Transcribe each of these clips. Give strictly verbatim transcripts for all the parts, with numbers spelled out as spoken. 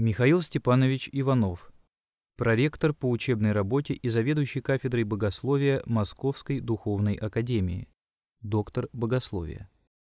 Михаил Степанович Иванов, проректор по учебной работе и заведующий кафедрой богословия Московской духовной академии, доктор богословия.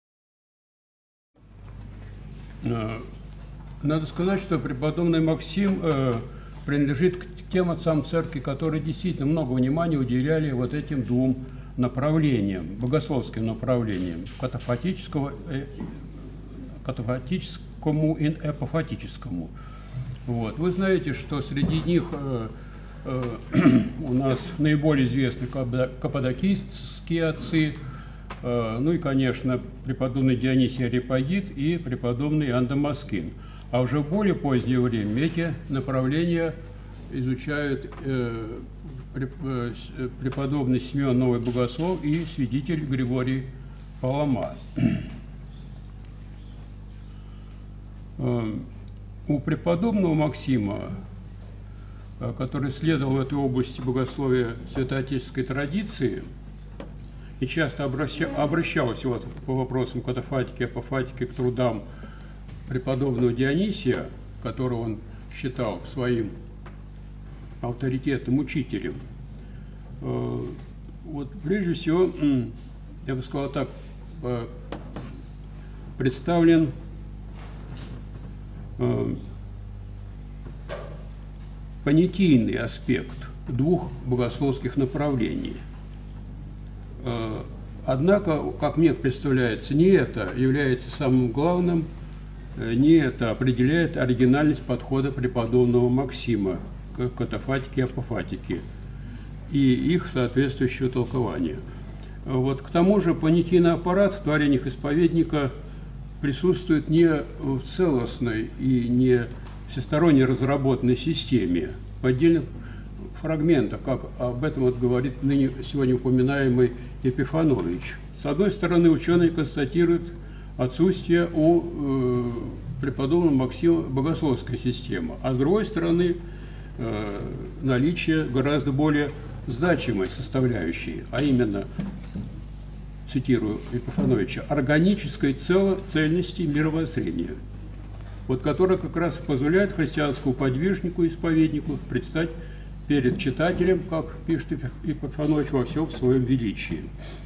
Надо сказать, что преподобный Максим э, принадлежит к тем отцам церкви, которые действительно много внимания уделяли вот этим двум направлениям, богословским направлениям, катафатического, э, катафатическому и эпофатическому. Вот. Вы знаете, что среди них э, э, у нас наиболее известны каппадокийские отцы, э, ну и, конечно, преподобный Дионисий Ареопагит и преподобный Иоанн Дамаскин. А уже в более позднее время эти направления изучают э, преподобный Симеон Новый Богослов и святитель Григорий Палама. У преподобного Максима, который следовал в этой области богословия святоотеческой традиции и часто обращался вот по вопросам катафатики, апофатики к трудам преподобного Дионисия, которого он считал своим авторитетным учителем, вот прежде всего, я бы сказал так, представлен понятийный аспект двух богословских направлений. Однако, как мне представляется, не это является самым главным, не это определяет оригинальность подхода преподобного Максима к катафатике и апофатике и их соответствующего толкования. Вот, к тому же понятийный аппарат в творениях исповедника присутствует не в целостной и не всесторонне разработанной системе, в отдельных фрагментах, как об этом вот говорит ныне сегодня упоминаемый Епифанович. С одной стороны, ученые констатируют отсутствие у э, преподобного Максима богословской системы, а с другой стороны, э, наличие гораздо более значимой составляющей, а именно, цитирую Епифановича, органической цельности мировоззрения, вот которая как раз позволяет христианскому подвижнику, исповеднику предстать перед читателем, как пишет Епифанович, во всем своем величии.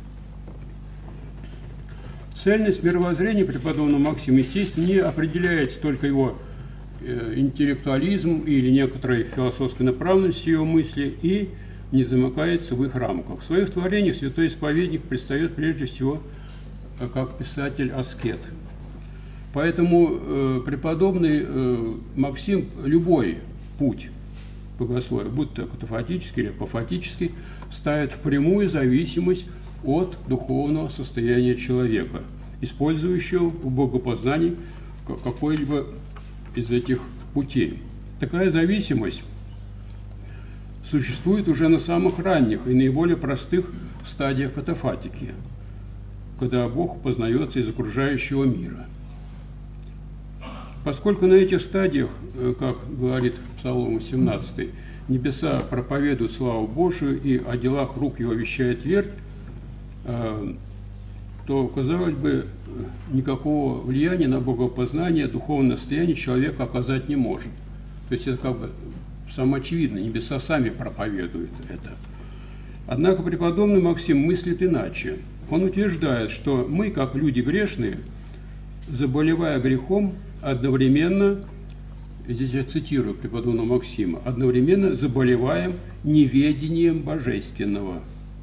Цельность мировоззрения преподобного Максима, естественно, не определяется только его э, интеллектуализм или некоторой философской направленностью его мысли и не замыкается в их рамках. В своих творениях святой исповедник предстает прежде всего как писатель-аскет. Поэтому э, преподобный э, Максим любой путь богословия, будь то катафатический или апофатический, ставит в прямую зависимость от духовного состояния человека, использующего в богопознании какой-либо из этих путей. Такая зависимость существует уже на самых ранних и наиболее простых стадиях катафатики, когда Бог познается из окружающего мира. Поскольку на этих стадиях, как говорит Псалом восемнадцатый, небеса проповедуют славу Божию и о делах рук его вещает твердь, то, казалось бы, никакого влияния на богопознание, духовное состояние человек оказать не может. То есть это как бы самоочевидно, небеса сами проповедуют это. Однако преподобный Максим мыслит иначе. Он утверждает, что мы, как люди грешные, заболевая грехом, одновременно, здесь я цитирую преподобного Максима, одновременно заболеваем неведением божественного.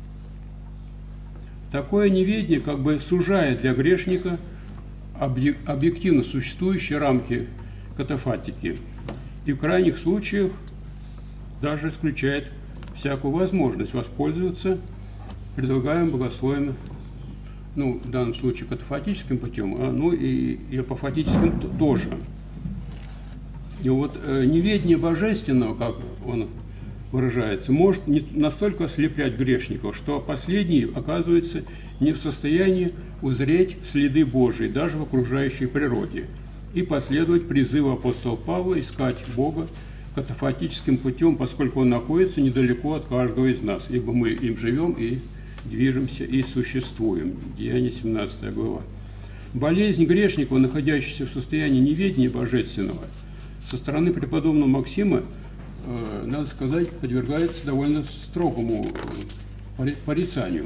Такое неведение как бы сужает для грешника объективно существующие рамки катафатики и в крайних случаях даже исключает всякую возможность воспользоваться предлагаемым богословием, ну, в данном случае катафатическим путем, а, ну и, и апофатическим тоже. И вот э, неведение божественного, как он выражается, может не настолько ослеплять грешников, что последний оказывается не в состоянии узреть следы Божии даже в окружающей природе и последовать призыву апостола Павла искать Бога катафатическим путем, поскольку он находится недалеко от каждого из нас, ибо мы им живем и движемся и существуем. Деяния семнадцатая глава. Болезнь грешников, находящихся в состоянии неведения божественного, со стороны преподобного Максима, э, надо сказать, подвергается довольно строгому порицанию.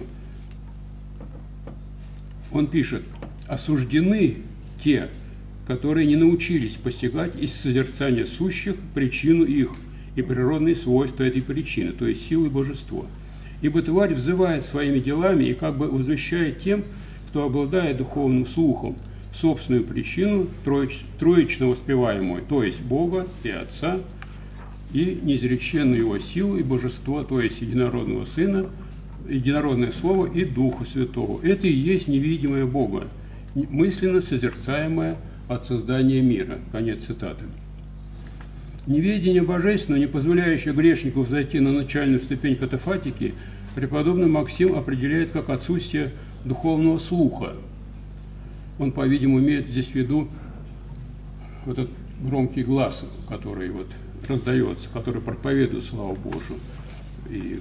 Он пишет: «Осуждены те, которые не научились постигать из созерцания сущих причину их и природные свойства этой причины, то есть силы и божество. Ибо тварь взывает своими делами и как бы возвещает тем, кто обладает духовным слухом, собственную причину троич, троечно воспеваемую, то есть Бога и Отца, и неизреченную Его силу и божество, то есть единородного Сына, единородное Слово и Духа Святого. Это и есть невидимое Бога, мысленно созерцаемое от создания мира». Конец цитаты. Неведение божественного, не позволяющее грешнику взойти на начальную ступень катафатики, преподобный Максим определяет как отсутствие духовного слуха. Он, по-видимому, имеет здесь в виду вот этот громкий глаз, который вот раздается, который проповедует славу Божию, и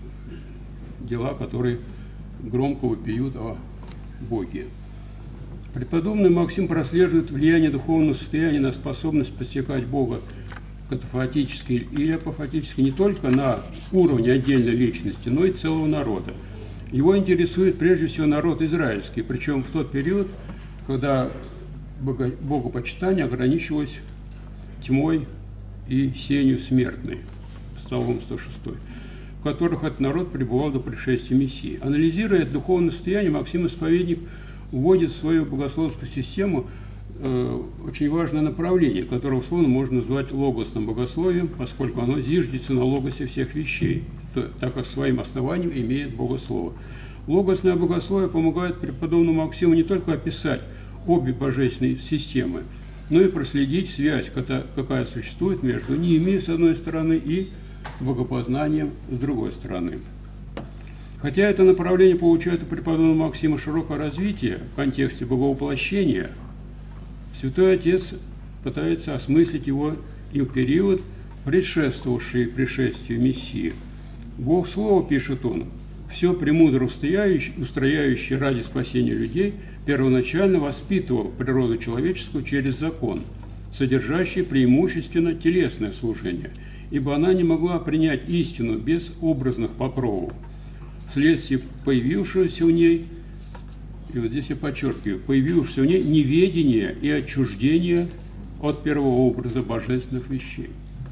дела, которые громко вопиют о Боге. Преподобный Максим прослеживает влияние духовного состояния на способность постигать Бога катафатически или апофатически не только на уровне отдельной личности, но и целого народа. Его интересует прежде всего народ израильский, причем в тот период, когда богопочитание ограничивалось тьмой и сенью смертной, Псалом сто шесть, в которых этот народ пребывал до пришествия Мессии. Анализируя это духовное состояние, Максим Исповедник вводит в свою богословскую систему э, очень важное направление, которое условно можно назвать логосным богословием, поскольку оно зиждется на логосе всех вещей, то, так как своим основанием имеет богослово. Логосное богословие помогает преподобному Максиму не только описать обе божественные системы, но и проследить связь, какая существует между ними, с одной стороны, и богопознанием с другой стороны. Хотя это направление получает у преподобного Максима широкое развитие в контексте боговоплощения, Святой Отец пытается осмыслить его и в период, предшествовавший пришествию Мессии. Бог Слово, пишет он, все премудро устрояющий ради спасения людей, первоначально воспитывал природу человеческую через закон, содержащий преимущественно телесное служение, ибо она не могла принять истину без образных покровов. Вследствие появившегося в ней, и вот здесь я подчеркиваю, появившегося в ней неведение и отчуждение от первого образа божественных вещей.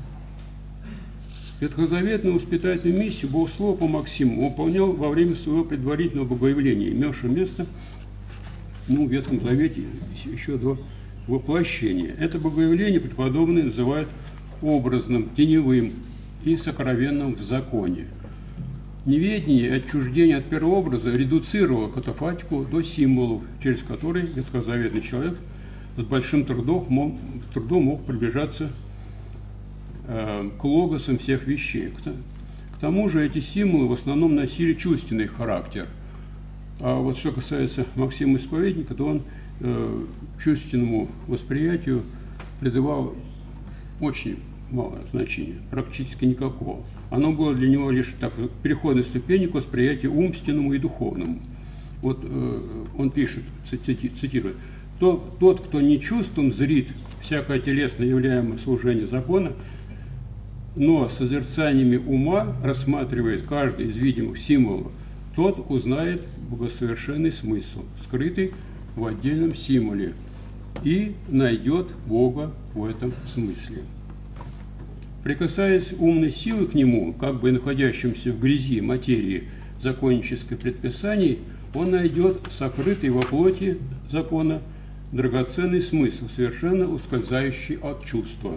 Ветхозаветную воспитательную миссию Бог Слово по Максиму выполнял во время своего предварительного богоявления, имевшего место ну, в Ветхом Завете еще до воплощения. Это богоявление преподобный называют образным, теневым и сокровенным в законе. Неведение и отчуждение от первого образа редуцировало катафатику до символов, через которые ветхозаветный человек с большим трудом мог, трудом мог приближаться э, к логосам всех вещей. К, к тому же эти символы в основном носили чувственный характер. А вот что касается Максима Исповедника, то он э, чувственному восприятию придавал очень малое значение, практически никакого. Оно было для него лишь так, переходной ступенью к восприятию умственному и духовному. Вот э, он пишет, цити, цитирую, «Тот, тот, кто не чувством зрит всякое телесно являемое служение закона, но созерцаниями ума рассматривает каждый из видимых символов, тот узнает богосовершенный смысл, скрытый в отдельном символе, и найдет Бога в этом смысле». Прикасаясь умной силой к нему, как бы находящимся в грязи материи законнических предписаний, он найдет сокрытый во плоти закона драгоценный смысл, совершенно ускользающий от чувства.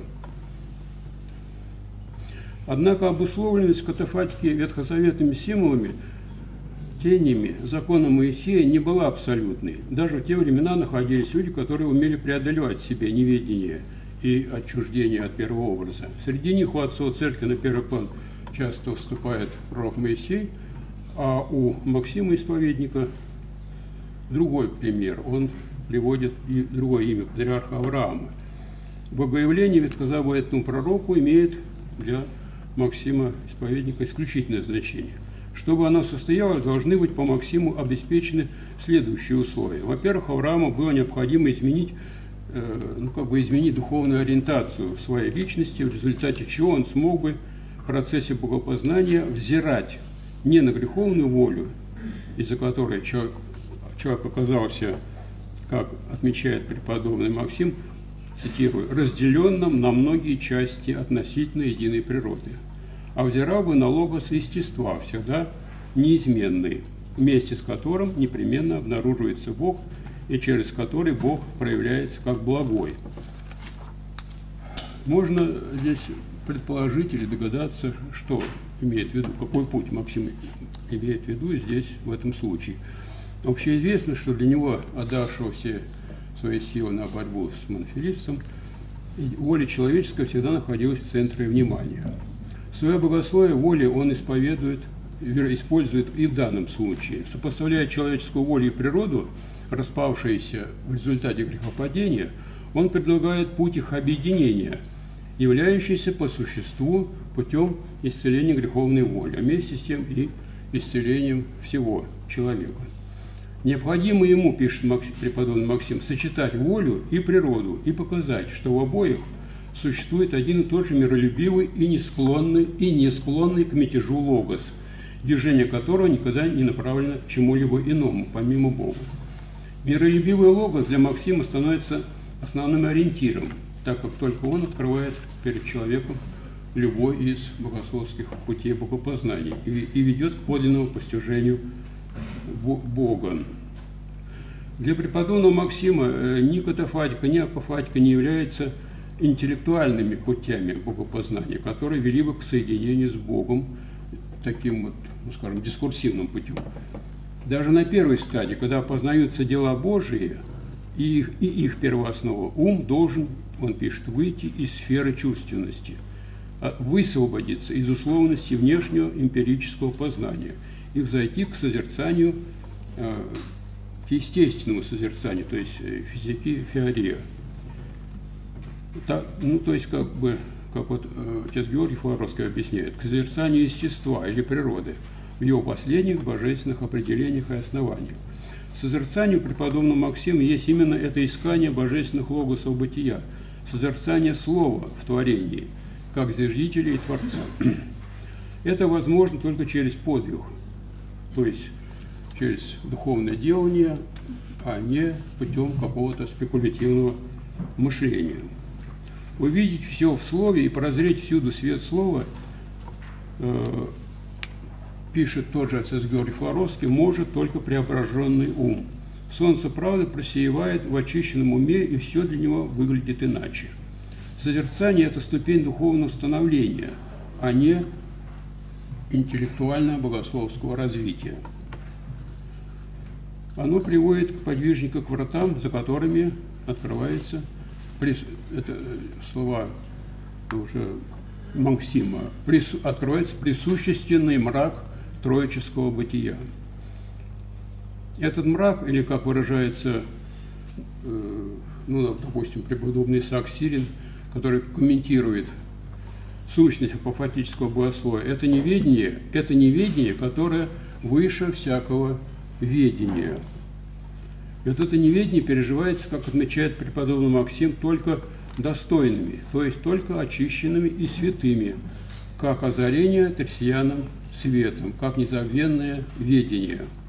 Однако обусловленность катафатики ветхозаветными символами, тенями закона Моисея не была абсолютной. Даже в те времена находились люди, которые умели преодолевать в себе неведение и отчуждение от первого образа. Среди них у отцов церкви на первый план часто выступает пророк Моисей, а у Максима Исповедника другой пример. Он приводит и другое имя, патриарха Авраама. Богоявление ветхозаветному пророку имеет для Максима Исповедника исключительное значение. Чтобы оно состоялось, должны быть по Максиму обеспечены следующие условия. Во-первых, Аврааму было необходимо изменить ну, как бы изменить духовную ориентацию своей личности, в результате чего он смог бы в процессе богопознания взирать не на греховную волю, из-за которой человек, человек оказался, как отмечает преподобный Максим, цитирую, разделенным на многие части относительно единой природы, а взирал бы на логос естества, всегда неизменный, вместе с которым непременно обнаруживается Бог, и через который Бог проявляется как благой. Можно здесь предположить или догадаться, что имеет в виду, какой путь Максим имеет в виду здесь, в этом случае. Общеизвестно, что для него, отдавшего все свои силы на борьбу с монофилистом, воля человеческая всегда находилась в центре внимания. Свое богословие воли он исповедует, использует и в данном случае. Сопоставляя человеческую волю и природу, распавшиеся в результате грехопадения, он предлагает путь их объединения, являющийся по существу путем исцеления греховной воли, а вместе с тем и исцелением всего человека. Необходимо ему, пишет Максим, преподобный Максим, сочетать волю и природу и показать, что в обоих существует один и тот же миролюбивый и не склонный, и не склонный к мятежу логос, движение которого никогда не направлено к чему-либо иному, помимо Бога. Миролюбивый логос для Максима становится основным ориентиром, так как только он открывает перед человеком любой из богословских путей богопознания и, и ведет к подлинному постижению Бога. Для преподобного Максима ни катафатика, ни апофатика не являются интеллектуальными путями богопознания, которые вели бы к соединению с Богом таким вот, ну, скажем, дискурсивным путем. Даже на первой стадии, когда познаются дела Божии и их, и их первооснова, ум должен, он пишет, выйти из сферы чувственности, высвободиться из условности внешнего эмпирического познания и взойти к созерцанию, к естественному созерцанию, то есть физики феория. Так, ну, то есть, как бы, как вот отец Георгий Флоровский объясняет, к созерцанию естества или природы в его последних божественных определениях и основаниях. Созерцанию преподобного Максима есть именно это искание божественных логосов бытия, созерцание слова в творении, как зиждителя и Творца. Это возможно только через подвиг, то есть через духовное делание, а не путем какого-то спекулятивного мышления. Увидеть все в слове и прозреть всюду свет слова, э, пишет тот же отец Георгий Флоровский, может только преображенный ум. Солнце правды просеивает в очищенном уме, и все для него выглядит иначе. Созерцание – это ступень духовного становления, а не интеллектуально-богословского развития. Оно приводит к подвижнику к вратам, за которыми открывается, это слова уже Максима, открывается присущественный мрак троического бытия. Этот мрак, или как выражается, ну, допустим, преподобный Исаак Сирин, который комментирует сущность апофатического богословия, это неведение, это неведение, которое выше всякого ведения. И вот это неведение переживается, как отмечает преподобный Максим, только достойными, то есть только очищенными и святыми, как озарение тресияным светом, как незабвенное ведение.